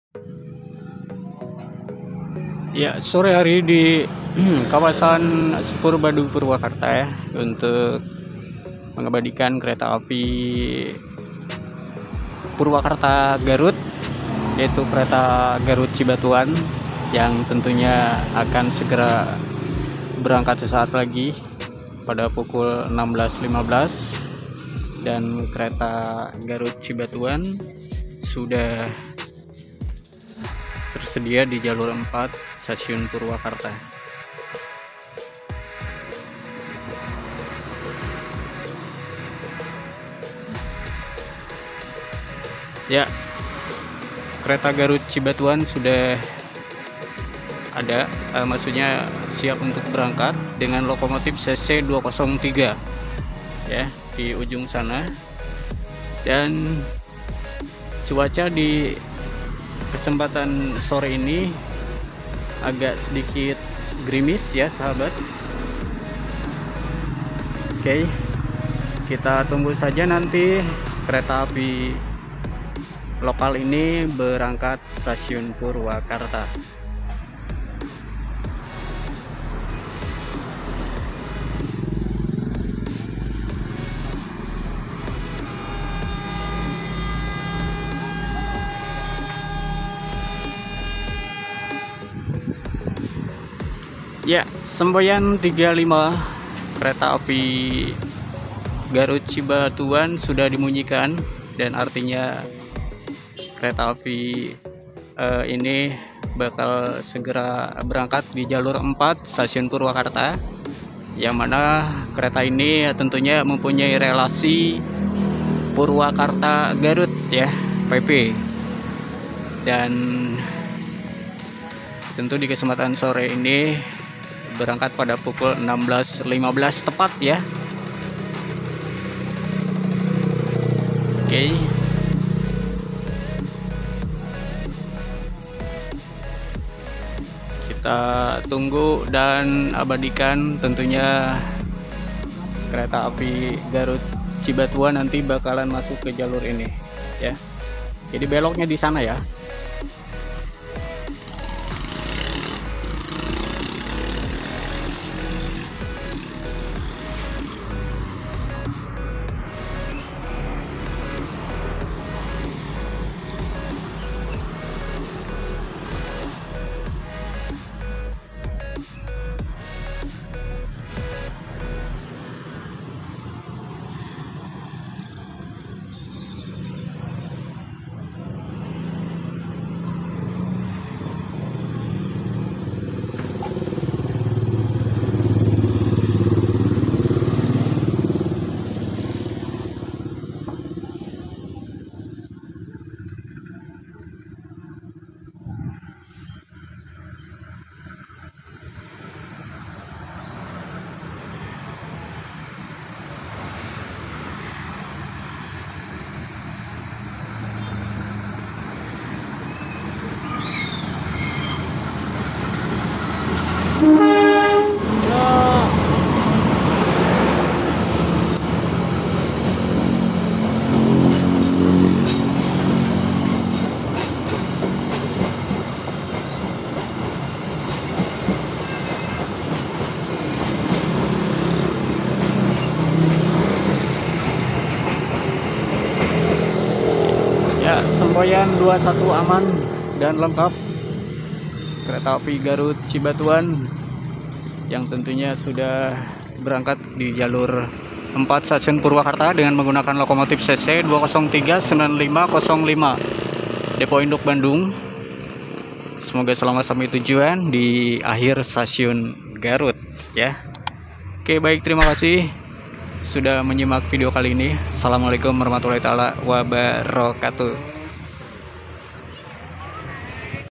Ya, sore hari di kawasan Sepur Badung Purwakarta ya, untuk mengabadikan kereta api Purwakarta Garut, yaitu kereta Garut Cibatuan yang tentunya akan segera berangkat sesaat lagi pada pukul 16.15, dan kereta Garut Cibatuan sudah tersedia di jalur 4 stasiun Purwakarta. Ya, kereta Garut Cibatuan sudah ada, maksudnya siap untuk berangkat dengan lokomotif CC 203 ya di ujung sana. Dan cuaca di kesempatan sore ini agak sedikit gerimis ya sahabat. Oke, kita tunggu saja nanti kereta api lokal ini berangkat stasiun Purwakarta. Ya, semboyan 35 kereta api Garut Cibatuan sudah dimunyikan, dan artinya kereta api ini bakal segera berangkat di jalur 4 stasiun Purwakarta, yang mana kereta ini tentunya mempunyai relasi Purwakarta Garut ya, PP. Dan tentu di kesempatan sore ini berangkat pada pukul 16.15 tepat ya. Oke. Kita tunggu dan abadikan tentunya kereta api Garut Cibatuan nanti bakalan masuk ke jalur ini ya. Jadi beloknya di sana ya. Ya, semboyan 21 aman dan lengkap kereta api Garut Cibatuan yang tentunya sudah berangkat di jalur 4 stasiun Purwakarta dengan menggunakan lokomotif CC 203-9505 Depo Induk Bandung. Semoga selamat sampai tujuan di akhir stasiun Garut ya. Oke, baik, terima kasih sudah menyimak video kali ini. Assalamualaikum warahmatullahi wabarakatuh.